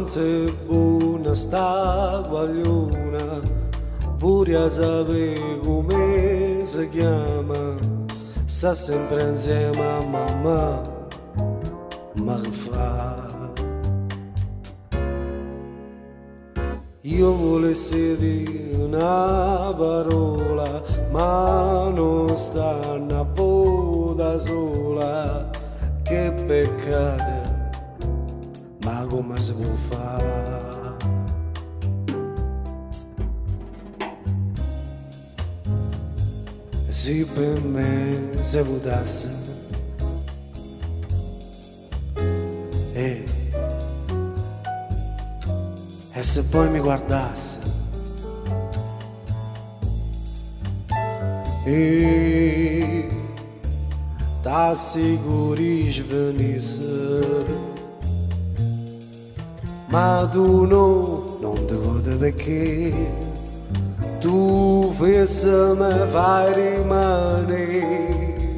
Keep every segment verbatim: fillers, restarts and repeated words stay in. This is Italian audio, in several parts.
quanto è buona sta guagliona, vorrei sapere come si chiama, sta sempre insieme a mamma, ma che fa? Io volessi dire una parola, ma non sta una voce sola, che peccato, ma come si può fare? Se per me si votasse, e, e se poi mi guardasse, e t'assicuri svenisse, ma tu no, non ti vedi perché tu fesse me fai rimanere.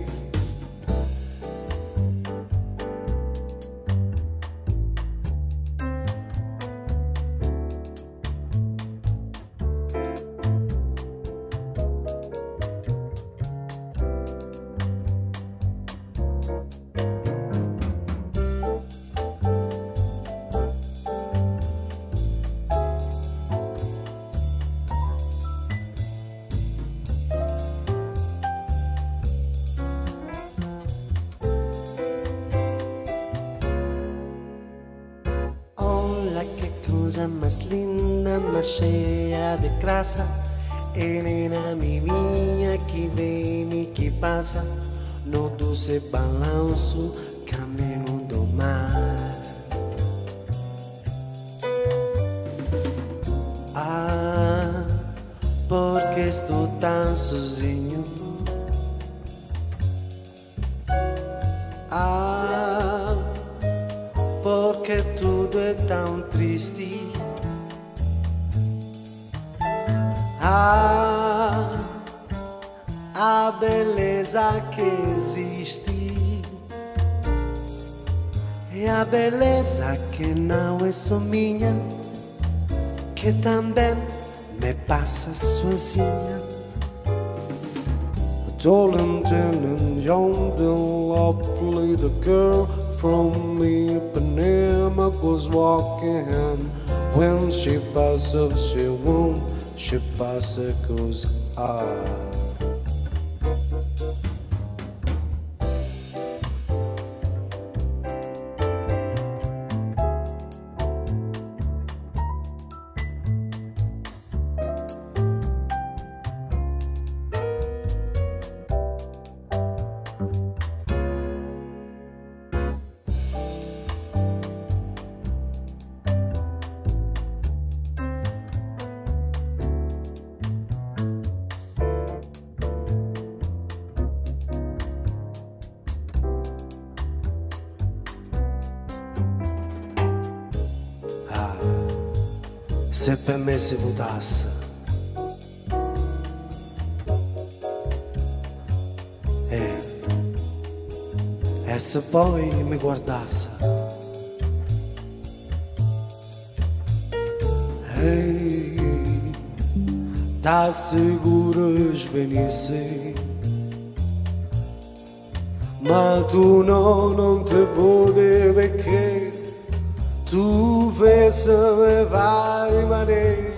Qué cosa más linda, más cheia de graça. Elena mi minha que vem e que passa no doce balanço, caminho do mar. Ah, porque estou tão sozinho. Ah, porque tudo é tão triste. Ah, a beleza que existe é a beleza que não é só minha, que também me passa sozinha. Tall and thin and young and lovely, the girl from Ipanema goes walking, and when she passes, she won't, she passes, goes ah. Se per me si votasse, e, e se poi mi guardasse, ehi, t'assicuro svenisse, ma tu no, non ti potevi perché tu fesse me vai rimanere.